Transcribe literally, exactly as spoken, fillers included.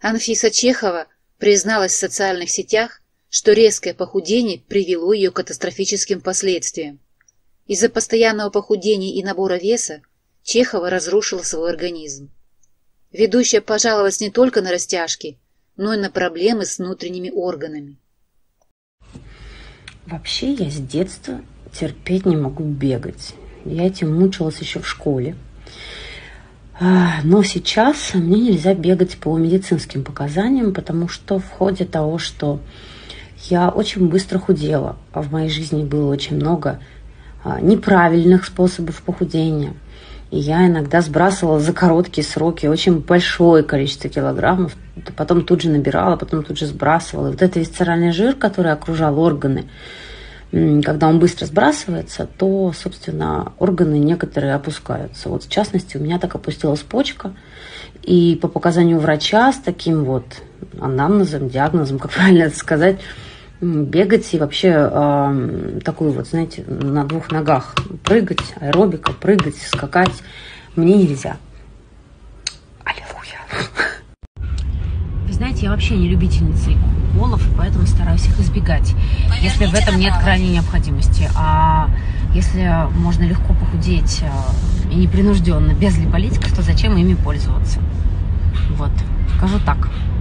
Анфиса Чехова призналась в социальных сетях, что резкое похудение привело ее к катастрофическим последствиям. Из-за постоянного похудения и набора веса Чехова разрушила свой организм. Ведущая пожаловалась не только на растяжки, но и на проблемы с внутренними органами. Вообще я с детства терпеть не могу бегать. Я этим мучилась еще в школе. Но сейчас мне нельзя бегать по медицинским показаниям, потому что в ходе того, что я очень быстро худела, а в моей жизни было очень много неправильных способов похудения. И я иногда сбрасывала за короткие сроки очень большое количество килограммов, потом тут же набирала, потом тут же сбрасывала. И вот этот висцеральный жир, который окружал органы, когда он быстро сбрасывается, то, собственно, органы некоторые опускаются. Вот в частности, у меня так опустилась почка. И по показанию врача с таким вот анамнезом, диагнозом, как правильно это сказать, бегать и вообще э, такую вот, знаете, на двух ногах прыгать, аэробика, прыгать, скакать мне нельзя. Аллилуйя. Вы знаете, я вообще не любительница уколов, поэтому стараюсь их избегать, если в этом нет крайней необходимости. А если можно легко похудеть и непринужденно, без липолитиков, то зачем ими пользоваться? Вот, скажу так.